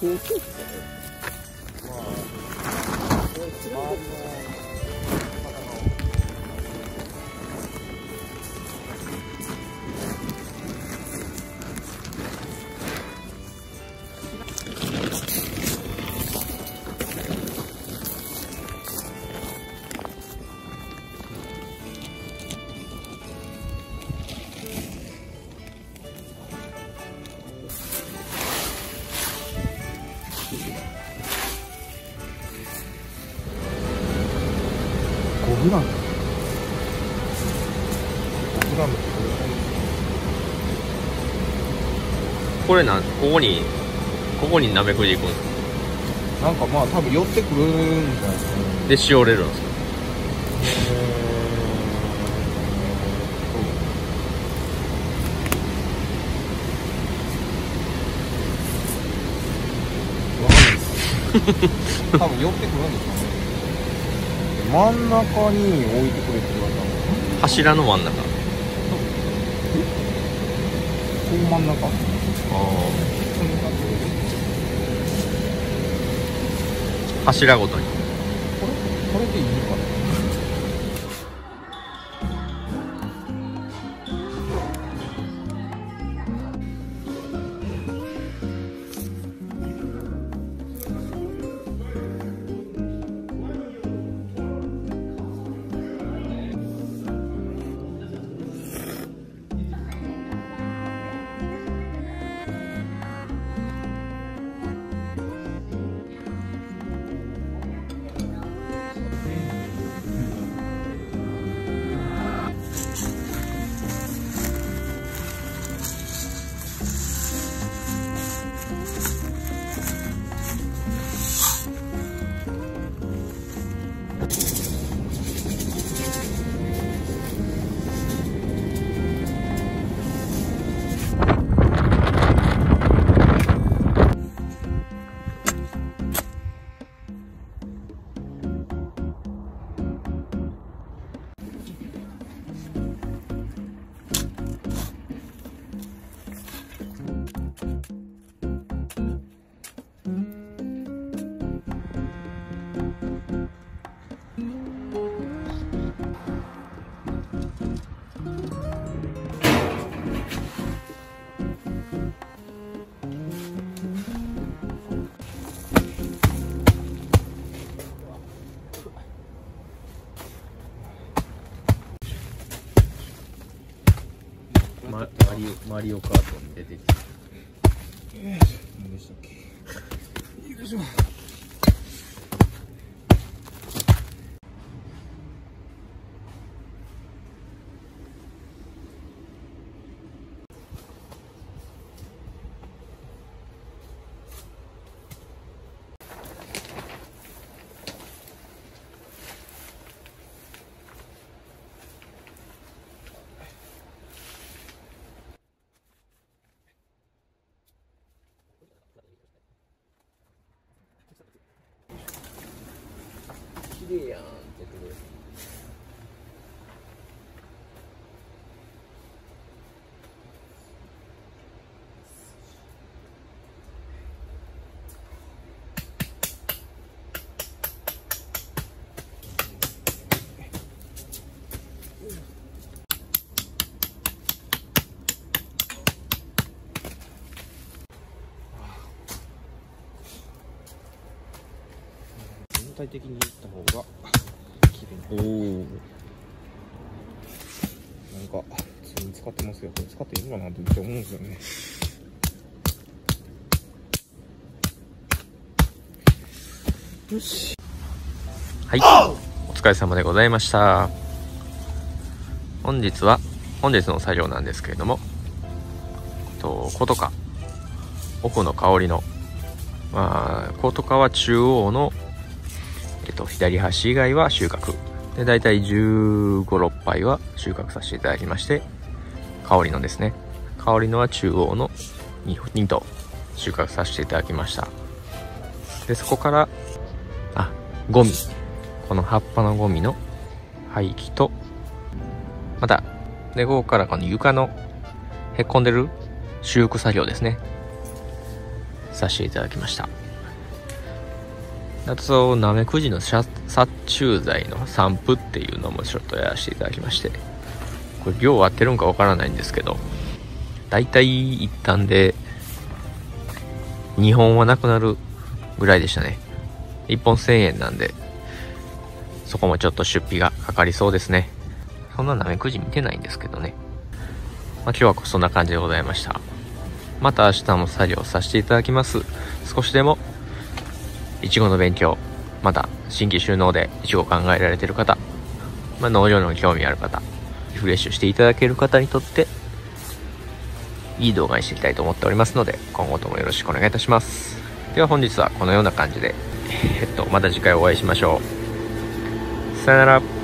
どうしてまあ、周りの5グラムってどれくらい？ これここにナメクジ行くんですか？ なんかまあ多分寄ってくるんじゃないですかね。 で、しおれるんですか？ わかんないです。多分寄ってくるんですかね。真ん中に置いてくれって言われたの。 柱の真ん中。 こう真ん中。 ああ。柱ごとに。 これでいいのかな。 マリオカートに出てきて。 何でしたっけ。よいしょ。 綺麗やんって言ってくれる。 全体的にいった方が綺麗な。 おお。 なんか普通に使ってますよ。これ使っていいのかなってめっちゃ思うんですよね。よし。 はい、お疲れ様でございました。本日の作業なんですけれども、コトカ奥の香りの、コトカは中央の、左端以外は収穫で、だいたい15、6杯は収穫させていただきまして、香りのですね、香りのは中央の 2頭収穫させていただきました。で、そこからゴミ、この葉っぱのゴミの廃棄と、またでここからこの床のへっこんでる修復作業ですね。 させていただきました。あとなめくじの殺虫剤の散布っていうのもちょっとやらせていただきまして、これ量合ってるんかわからないんですけど、だいたい一旦で2本はなくなるぐらいでしたね。1本1000円なんで、そこもちょっと出費がかかりそうですね。そんななめくじ見てないんですけどね。今日はそんな感じでございました。また明日も作業させていただきます。少しでもいちごの勉強、また新規収納でいちご考えられている方、農業の興味ある方、リフレッシュしていただける方にとっていい動画にしていきたいと思っておりますので、今後ともよろしくお願いいたします。では本日はこのような感じで、また次回お会いしましょう。さよなら。